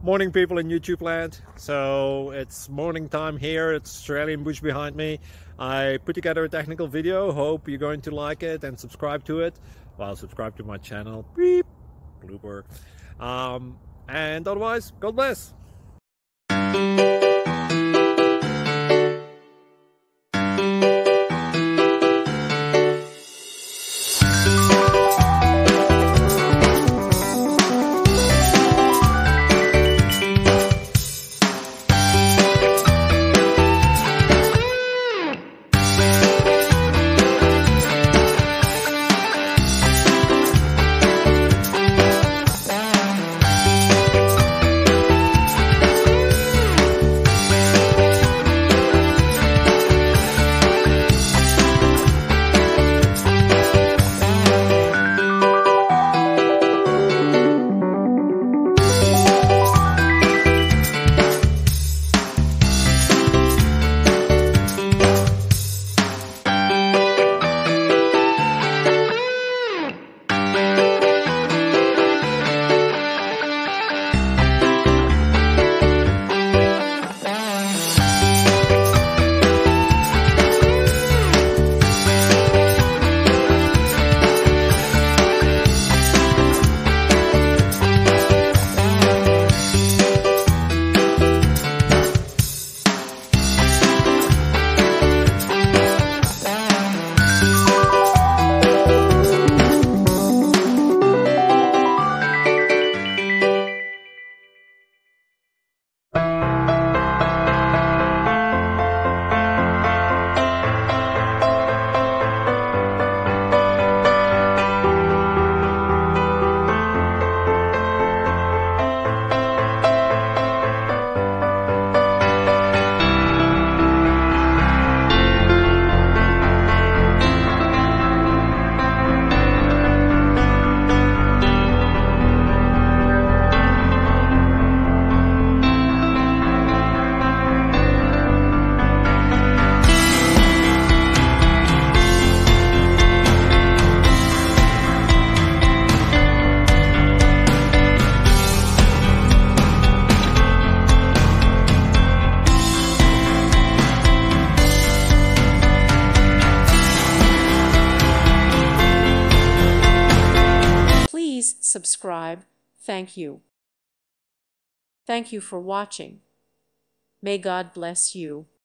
Morning, people in YouTube land. So it's morning time here. It's Australian bush behind me. I put together a technical video. Hope you're going to like it and subscribe to it. Well, subscribe to my channel. Beep. Blooper. And otherwise, God bless. Please subscribe. Thank you. Thank you for watching. May God bless you.